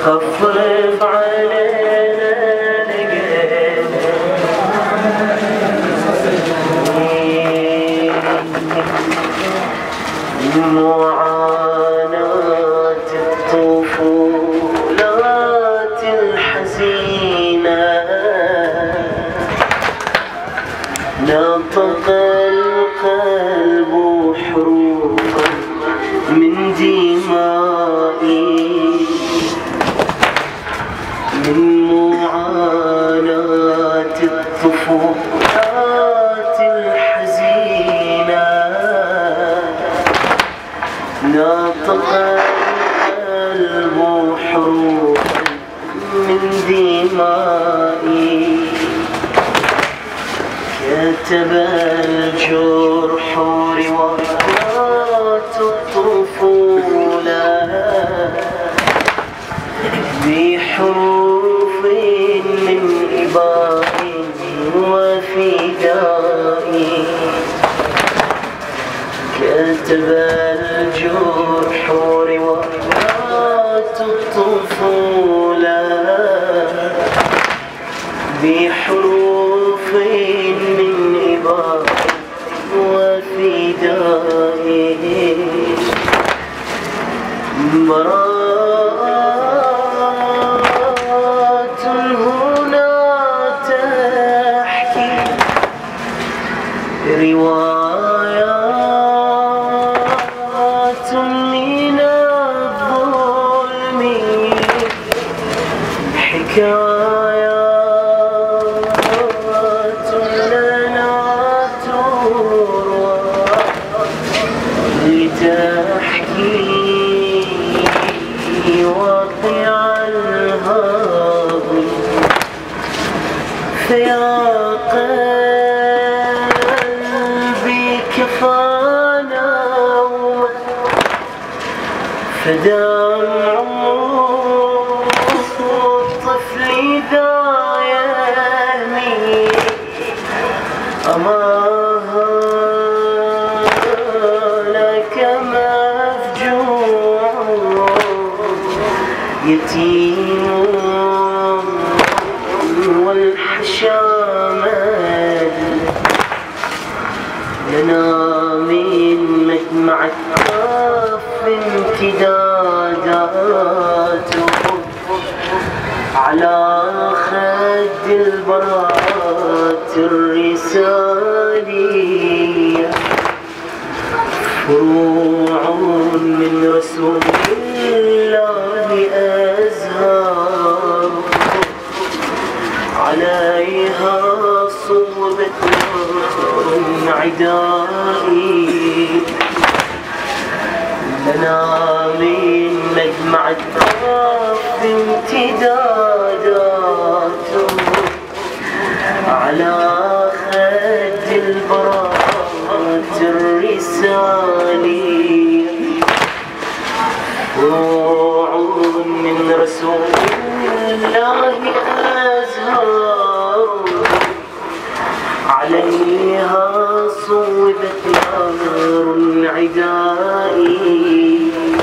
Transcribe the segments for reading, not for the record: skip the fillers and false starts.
خفف علينا معاناة الطفولات الحزينة نطق القلب حروفا من دمائي من معاناة الطفولات الحزينة نطق القلب حروفا من دمائي كتب الجرح روايات الطفولة بحروف من إباء وفداء كتب الجرح روايات الطفولة بحروف من إباء وفداء براءات هنا تحكي روايات من الظلم حكايات لنا تروى لتحكي واقع الهضم فيا قلبي كفانا فدمع الطفل ذا يهمي أماها لك مفجوع يتيم والحشامل لنا من مجمع الكف امتداداته على خد البرات الرسالية فروع من رسول الله أزهار عليها صوبة عدائي لنا من مجمع الطرف امتداداته على خد البرات الرسالية فروع من رسول الله أزهار عليها صوبت نار عدائي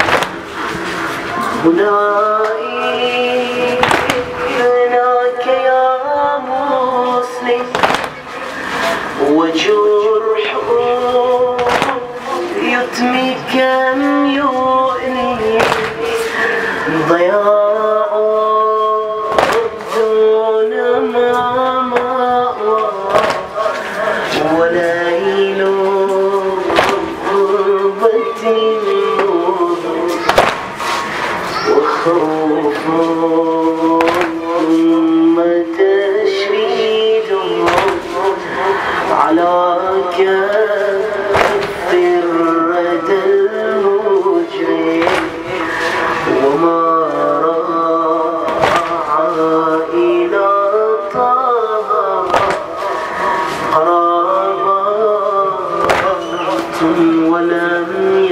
هناك يا مسلم وجرح يتمي كم يؤلم ضياع دون مأوى وليل غربة وخوف ثم تشريد على كف الردى المجرم وما راعى إلى طه قرابات ولم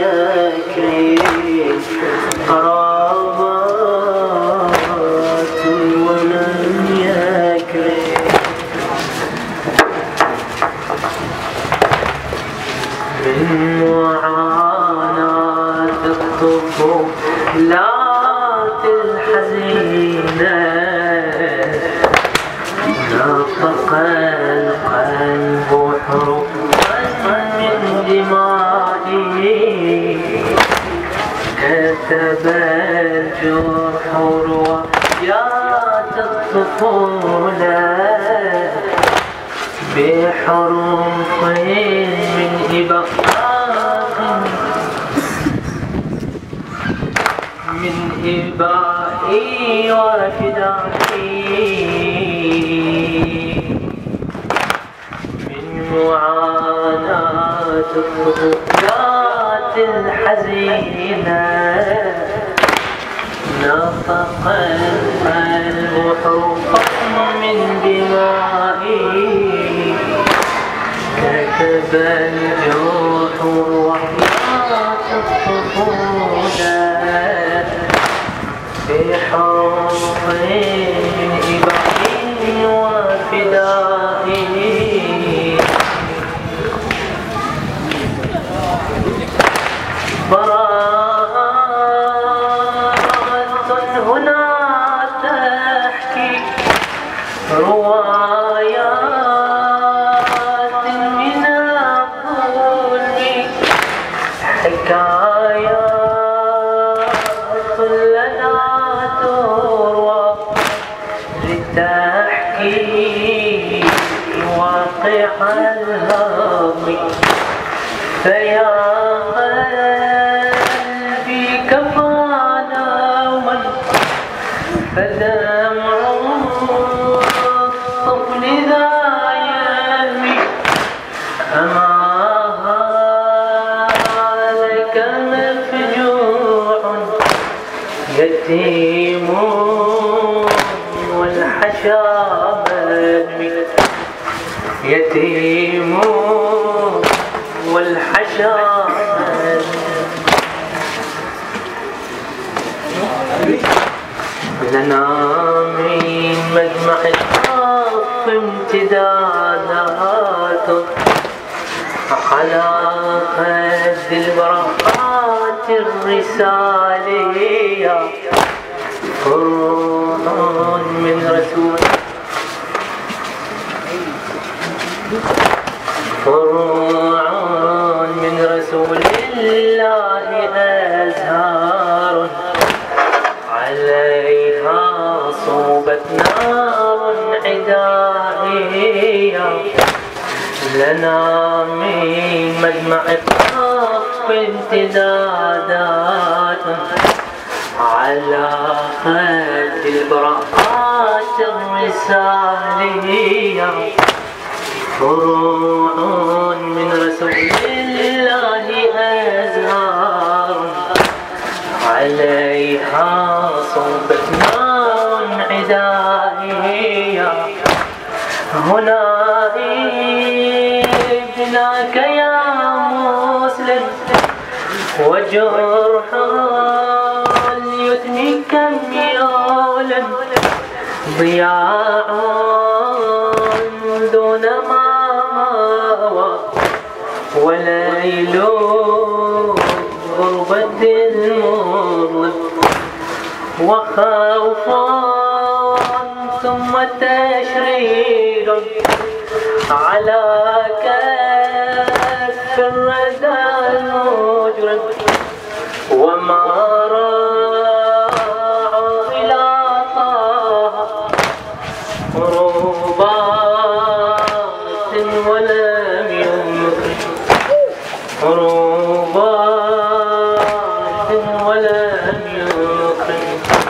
يكن قرابات ولم يكن من معاناة الطفولات الحزينة القلب حرقا من دمائه كتب الجرح روايات الطفولة بحروف من إبائي وفدائي من معاناة الطفولات الحزينة نطق القلب حروفا من دمائي كتب الجرح روايات الطفولة بحروف من إبائي وفدائي براءة هنا تحكي روايات من الظلم حكايات لنا تروى لتحكي واقع الهم فيا قلبي كفانا نوما فدمع الطفل ذا يهمي أما هلك مفجوع يتيم والحشا مدمي يتيم والحشا لنا من مجمع الحق امتدادات على خد البراءات الرسالية فروع من رسول الله أزهار عليها صوبت نار عدائية لنا من مجمع الطف امتدادات على خد البراءات الرسالية فروع من رسول الله أزهار عليها صوبت نار عدائية هنا ابنك يا مسلم وجرح اليتم كم يولد ضياع دون ما ماوى وليل غربة المظلم وخوف ثم تشريد على كف الردى المجرم وما راع إلى طه رباط ولم يمكن رباط ولم يمكن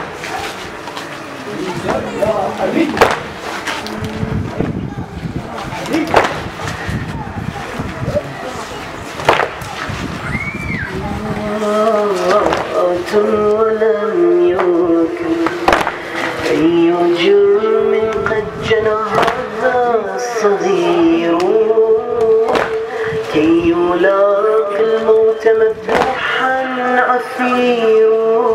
ولم يمكن أي جرم قد جنى هذا الصغير كي يلاقي الموت مذبوحا عفير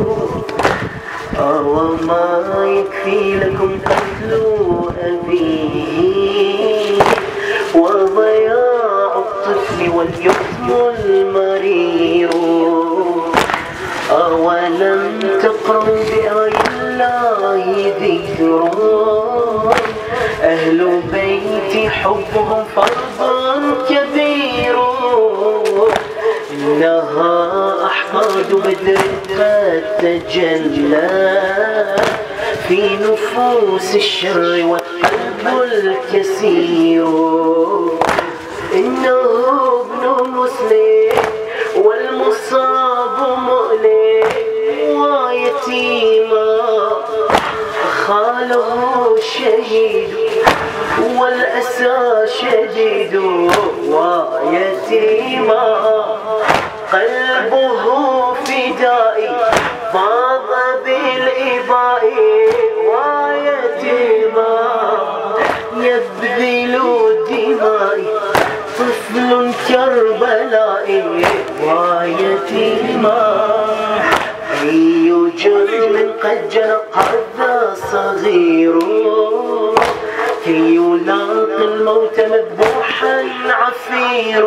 وما يكفي لكم قتل أبيه وضياع الطفل واليتم المرير أولم تقرأوا بآي الله ذكر أهل بيتي حبهم فرض كبير، إنها أحقاد بدر قد تجلى في نفوس الشر والقلب الكثير. إنه ابن مسلم والمصاب مؤلم ويتيما، خاله شهيد والأسى شديد ويتيما، قلبه فدائي فاض بالإباء ويتيما، يبذل دمائي طفل كربلائي ويتيما. أي جرم قد جنى هذا صغير، كي يلاقي الموت مذبوحا عفير.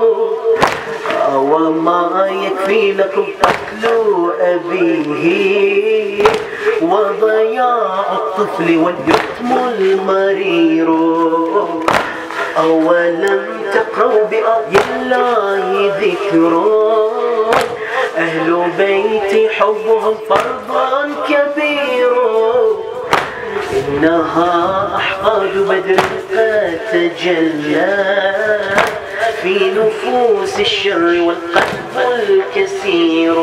وما يكفي لكم قتل أبيه وضياع الطفل واليتم المرير. أولم تقروا بآي الله ذكر، أهل بيتي حبهم فرض كبير، إنها أحقاد بدر قد تجلى في نفوس الشر والقلب الكثير.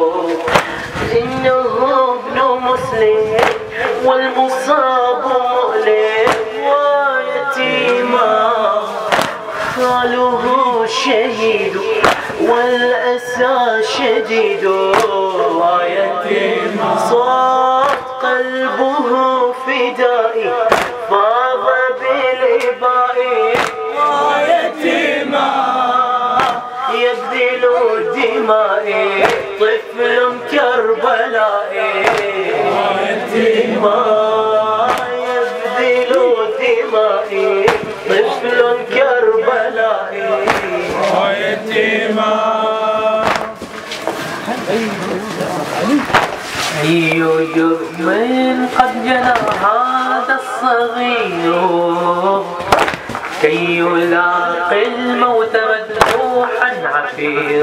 إنه ابن مسلم والمصاب مؤلم ويتيما، خاله شهيد والأسى شديد ويتيما، صار قلبه فدائي فاض بالإباء ويتيما، يبذل دمائي طفل كربلائي ويتيما، يبذل دمائي طفل كربلائي ويتيما. أي جرم قد جنى هذا الصغير، كي يلاقي الموت مذبوحا عفير.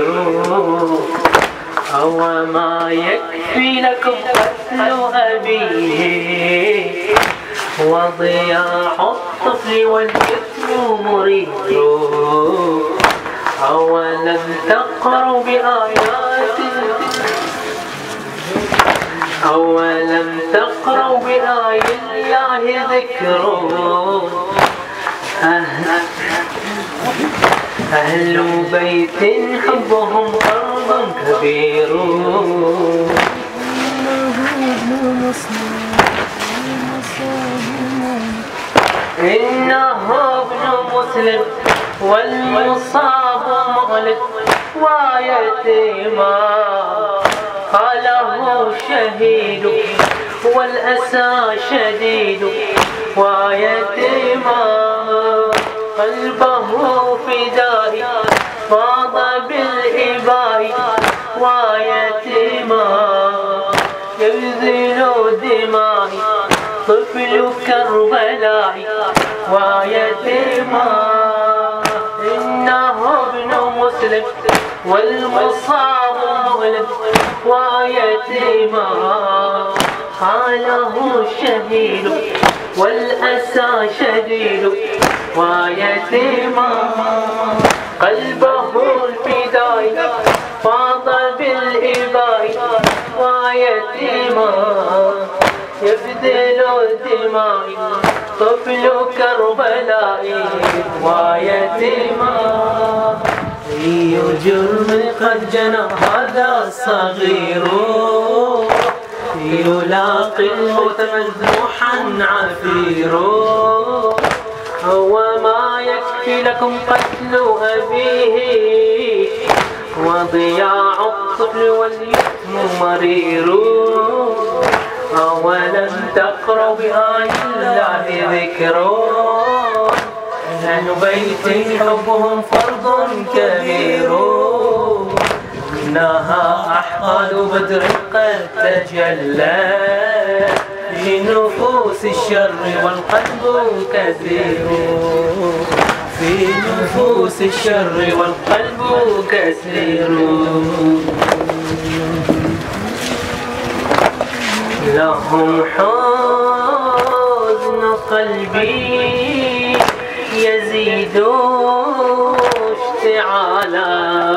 أو ما يكفي لكم قتل أبيه وضياع الطفل واليتم مرير. أولم تقروا بآيات الله ذكر، أهل بيت حبهم فرض كبير. إنه ابن مسلم والمصاب مغلق ويتيما، خاله شهيد والأسى شديد ويتيما، قلبه فدائي فاض بالإباء ويتيما، يبذل دمائي طفل كربلاء ويتيما. إنه ابن مسلم والمصاب مؤلم ويتيما، خاله شهيد والأسى شديد ويتيما، قلبه الفدائي فاض بالإباء ويتيما، يبذل الدماء طفل كربلاء ويتيما. أي جرم قد جنى هذا صغير، يلاقي الموت مذبوحا عفير. وما يكفي لكم قتل أبيه وضياع الطفل واليتم مرير. أولم تقروا بآي الله ذكر، أهل بيت حبهم فرض كبير، إنها أحقاد بدر قد تجلى في في نفوس الشر والقلب كثير، في نفوس الشر والقلب كثير. لهم حزن قلبي يزيد اشتعالا،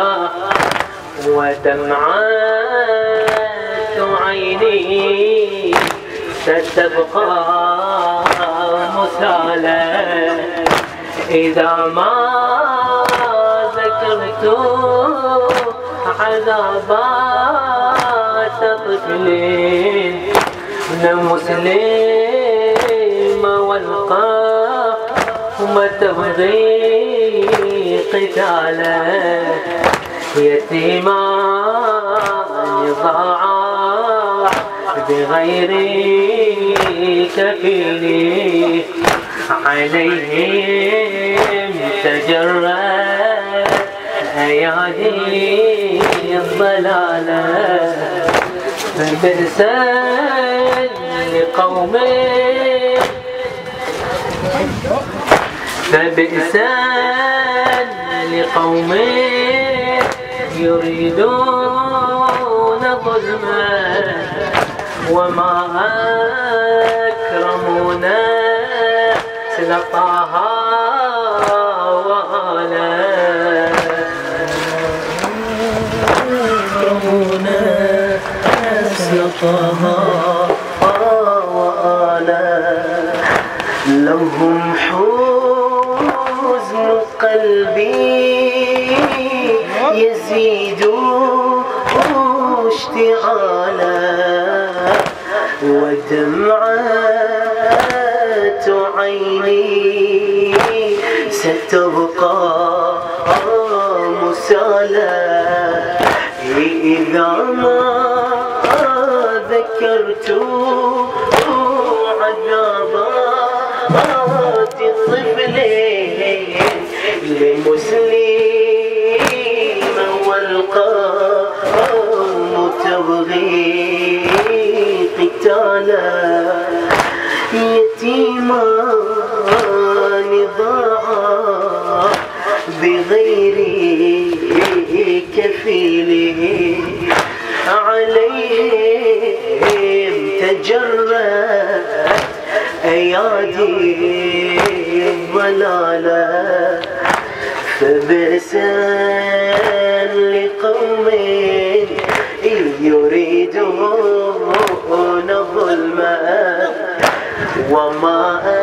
ودمعات عيني ستبقى مسالا، إذا ما ذكرت عذابات طفل مسلم والقوم تبغي قتالا، يتيمان ضاعا بغير كفيل، عليهم تجرت أيادي الضلالة، فبئسا لقوم يريدون ظلما، وما أكرمونا سلطها وآلا، أكرمونا سلطها وآلا. لهم حزن قلبي يزيد اشتعالا، ودمعات عيني ستبقى مسالا، إذا ما ذكرت عذابات الطفل لمسلم والقوم تبغي قتالا، يتيمان ضاعا بغير كفيل، عليهم تجرت أيادي الضلالة، فبئسا لقوم يريدون ظلما، وما